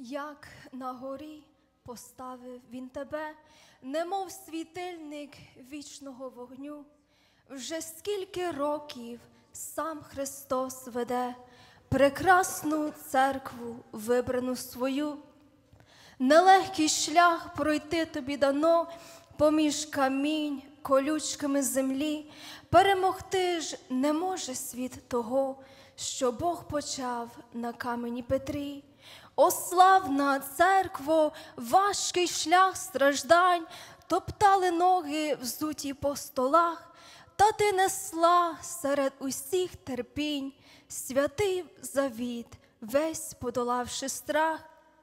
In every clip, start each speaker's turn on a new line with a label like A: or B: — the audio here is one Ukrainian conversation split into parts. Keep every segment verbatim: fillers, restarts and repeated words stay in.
A: Як на горі поставив він тебе, немов світильник вічного вогню. Вже скільки років сам Христос веде прекрасну церкву, вибрану свою. Нелегкий шлях пройти тобі дано, поміж камінь, колючками землі. Перемогти ж не може світ того, що Бог почав на камені Петрі. О, славна церкво, важкий шлях страждань, топтали ноги, взуті по столах, та ти несла серед усіх терпінь святий завіт, весь подолавши страх.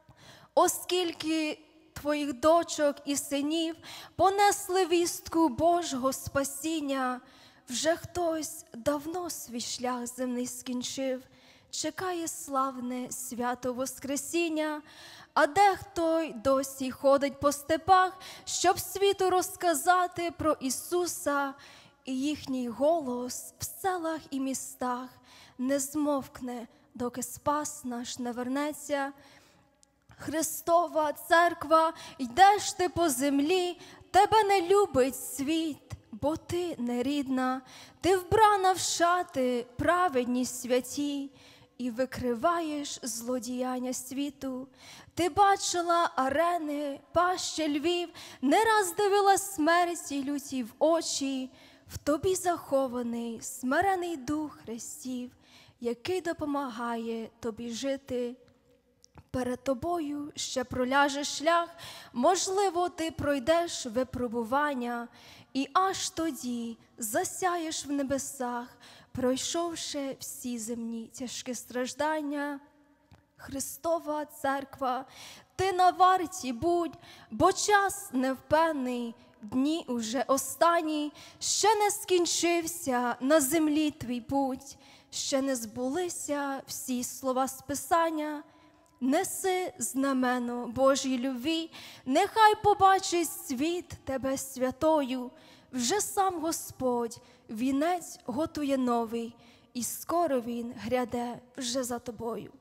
A: Оскільки твоїх дочок і синів понесли вістку Божого спасіння, вже хтось давно свій шлях земний скінчив, чекає славне свято Воскресіння, а дехто й досі ходить по степах, щоб світу розказати про Ісуса, і їхній голос в селах і містах не змовкне, доки Спас наш не вернеться. Христова церква, йдеш ти по землі, тебе не любить світ, бо ти нерідна, ти вбрана в шати, праведні святі, і викриваєш злодіяння світу. Ти бачила арени, пащі львів, не раз дивила смерті люті в очі, в тобі захований смирений дух Христів, який допомагає тобі жити. Перед тобою ще проляже шлях, можливо, ти пройдеш випробування, і аж тоді засяєш в небесах, пройшовши всі земні тяжкі страждання. Христова церква, ти на варті будь, бо час невпевний, дні уже останні, ще не скінчився на землі твій путь, ще не збулися всі слова з Писання. Неси знамено Божій любві, нехай побачить світ тебе святою. Вже сам Господь вінець готує новий, і скоро він гряде вже за тобою.